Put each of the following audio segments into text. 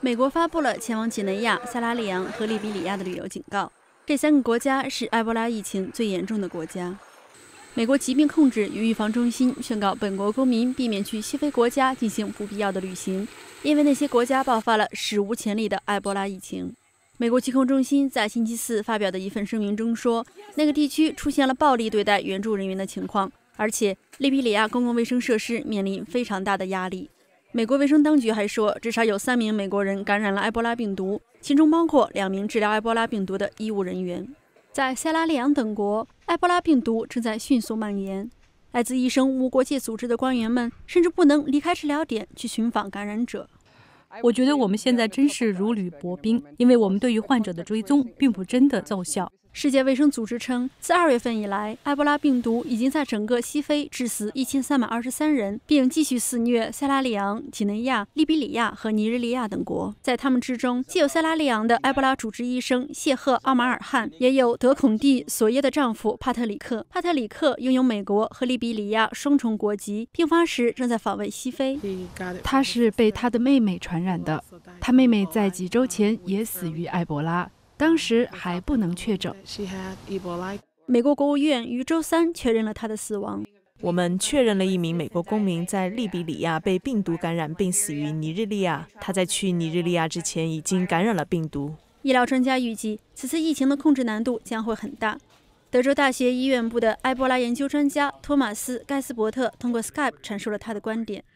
美国发布了前往几内亚、塞拉利昂和利比里亚的旅游警告，这3个国家是埃博拉疫情最严重的国家。美国疾病控制与预防中心宣告，本国公民避免去西非国家进行不必要的旅行，因为那些国家爆发了史无前例的埃博拉疫情。美国疾控中心在星期四发表的一份声明中说，那个地区出现了暴力对待援助人员的情况，而且利比里亚公共卫生设施面临非常大的压力。美国卫生当局还说，至少有3名美国人感染了埃博拉病毒，其中包括2名治疗埃博拉病毒的医务人员。在塞拉利昂等国，埃博拉病毒正在迅速蔓延。来自医生无国界组织的官员们甚至不能离开治疗点去寻访感染者。 我觉得我们现在真是如履薄冰，因为我们对于患者的追踪并不真的奏效。 世界卫生组织称，自2月份以来，埃博拉病毒已经在整个西非致死1323人，并继续肆虐塞拉利昂、几内亚、利比里亚和尼日利亚等国。在他们之中，既有塞拉利昂的埃博拉主治医生谢赫·奥马尔汗，也有德孔蒂索耶的丈夫帕特里克。帕特里克拥有美国和利比里亚双重国籍，病发时正在访问西非。 他是被他的妹妹传染的，他妹妹在几周前也死于埃博拉。当时还不能确诊。 美国国务院于周3确认了他的死亡。 我们确认了一名美国公民在利比里亚被病毒感染并死于尼日利亚。他在去尼日利亚之前已经感染了病毒。 医疗专家预计，此次疫情的控制难度将会很大。德州大学医院部的埃博拉研究专家托马斯·盖斯伯特通过 Skype 阐述了他的观点。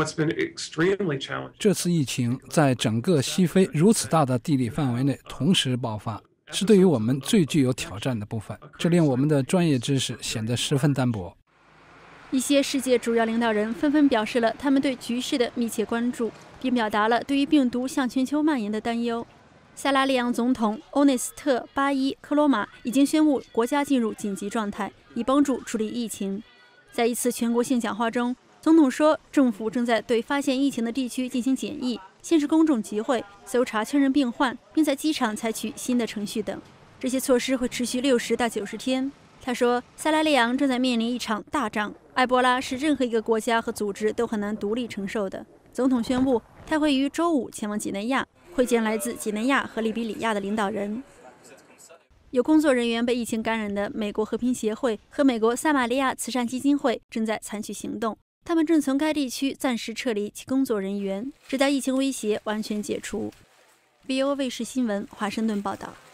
这次疫情在整个西非如此大的地理范围内同时爆发，是对于我们最具有挑战的部分，这令我们的专业知识显得十分单薄。 一些世界主要领导人纷纷表示了他们对局势的密切关注，并表达了对于病毒向全球蔓延的担忧。塞拉利昂总统欧内斯特·巴伊科罗马已经宣布国家进入紧急状态，以帮助处理疫情。在一次全国性讲话中，总统说，政府正在对发现疫情的地区进行检疫，限制公众集会，搜查确认病患，并在机场采取新的程序等。这些措施会持续60到90天。他说，塞拉利昂正在面临一场大仗，埃博拉是任何一个国家和组织都很难独立承受的。总统宣布，他会于周5前往几内亚，会见来自几内亚和利比里亚的领导人。有工作人员被疫情感染的美国和平协会和美国撒玛利亚慈善基金会正在采取行动。他们正从该地区暂时撤离其工作人员，直到疫情威胁完全解除。VOA 卫视新闻华盛顿报道。